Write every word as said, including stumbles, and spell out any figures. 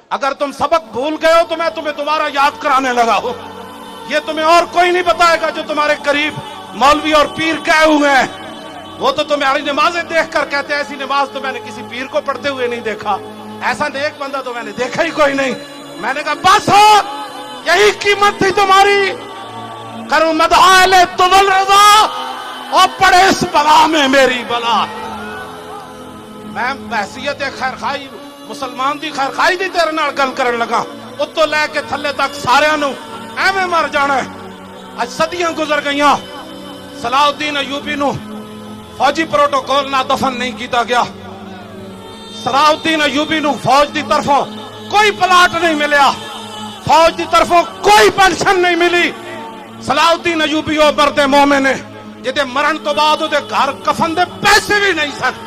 अगर तुम सबक भूल गए हो तो मैं तुम्हें दोबारा याद कराने लगा हूं। ये तुम्हें और कोई नहीं बताएगा जो तुम्हारे करीब मौलवी और पीर कहे हुए हैं। वो तो तुम्हारी नमाजें देख कर कहते हैं, ऐसी नमाज तो मैंने किसी पीर को पढ़ते हुए नहीं देखा, ऐसा नेक बंदा तो मैंने देखा ही कोई नहीं। मैंने कहा बस हो, यही कीमत थी तुम्हारी। करूं मदहाले तुवल रजा और पड़े इस बला में मेरी बला। मैं बहसियत खैर खाई मुसलमान दी खैर खाई दी तेरे नाल गल करन लगा, उत्तों लैके थल्ले तक सारियां नूं एवें मर जाना है। अज सदियां गुजर गईयां, सलाउद्दीन अयूबी नूं फौजी प्रोटोकॉल ना दफन नहीं किया गया। सलाउद्दीन अयूबी नूं फौज की तरफों कोई प्लाट नहीं मिलिया, फौज की तरफों कोई पेंशन नहीं मिली। सलाउद्दीन अयूबी ओ मर्दे मोमिन ने जिहदे मरण तो बाद उहदे घर कफन दे पैसे भी नहीं सन।